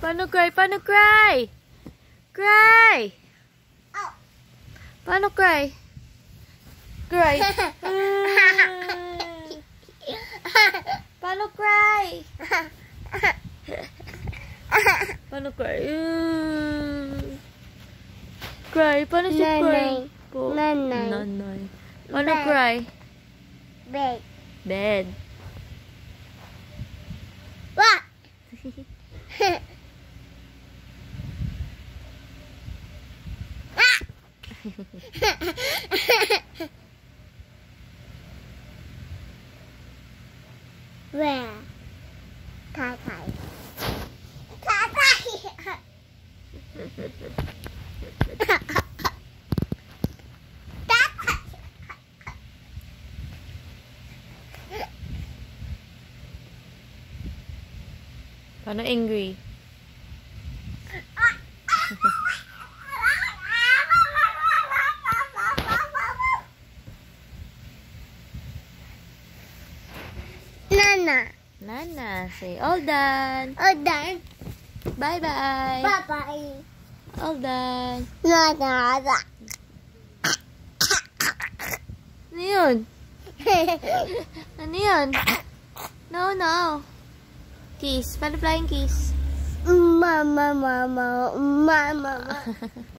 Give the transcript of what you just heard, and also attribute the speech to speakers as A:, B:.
A: Paano cry? Paano cry? Cry! Paano cry? Cry. Paano cry? Paano cry? Cry. Paano siya cry?
B: Nanay.
A: Nanay. Paano cry?
B: Bed.
A: Bed.
B: What? Where? Tatay. Tatay.
A: Paano angry?
B: Nana.
A: Nana. Say all done.
B: All done.
A: Bye-bye.
B: Bye-bye.
A: All done.
B: Nana.
A: Ano yun? Ano yun? No, no. Kiss. Paano flying kiss?
B: Mama, mama, mama, mama.